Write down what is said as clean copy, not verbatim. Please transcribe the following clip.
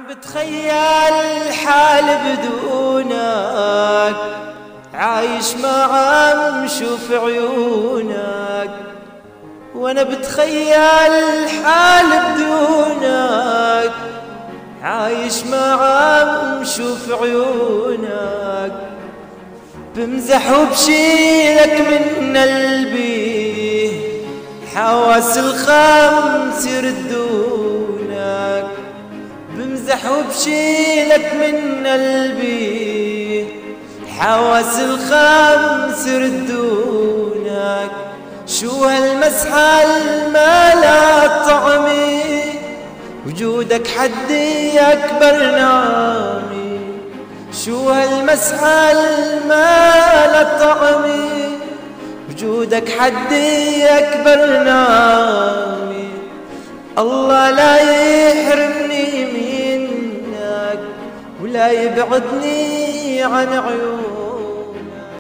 بتخيل الحال بدونك، عايش مع مشوف عيونك. وانا بتخيل الحال بدونك، عايش مع مشوف عيونك. بمزح وبشيلك من قلبي، حواس الخمس يردونك. بمزح وبشيلك من قلبي، حواس الخمس يردونك. شو هالمسحة المالا طعمي، وجودك حدي أكبر نعمي. شو هالمسحة المالا طعمي، وجودك حدي أكبر نعمي. الله لا يحرمني منك، ولا يبعدني عن عيونك.